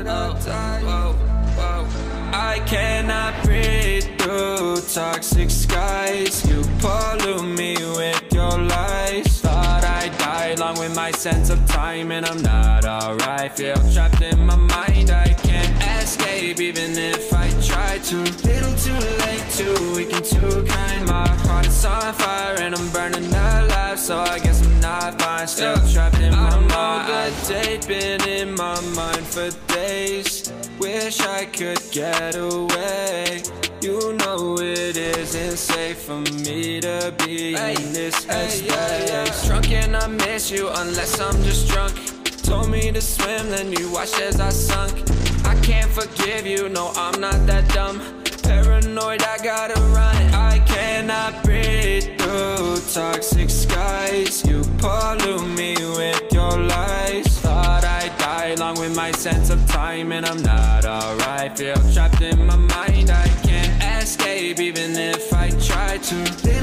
that I die. I cannot breathe through toxic skies. You pollute me with your lies. Thought I'd die along with my sense of time, and I'm not alright. Feel trapped in my mind, I can't escape even if I try to. Little too late, too weak and too kind. My heart is on fire and I'm burning alive, so I guess I'm not fine. Still trapped in my mind. I know the date been in my mind for days. Wish I could get away. You know it isn't safe for me to be in this headspace. Drunk and I miss you unless I'm just drunk. Told me to swim, then you watched as I sunk. I can't forgive you, no I'm not that dumb. Paranoid, I gotta run. I cannot breathe through toxic skies. You pollute me with your lies. Thought I'd die along with my sense of time, and I'm not alright. Feel trapped in my mind, I can't escape even if I try to.